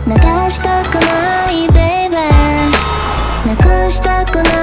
流したくないベイベー、なくしたくない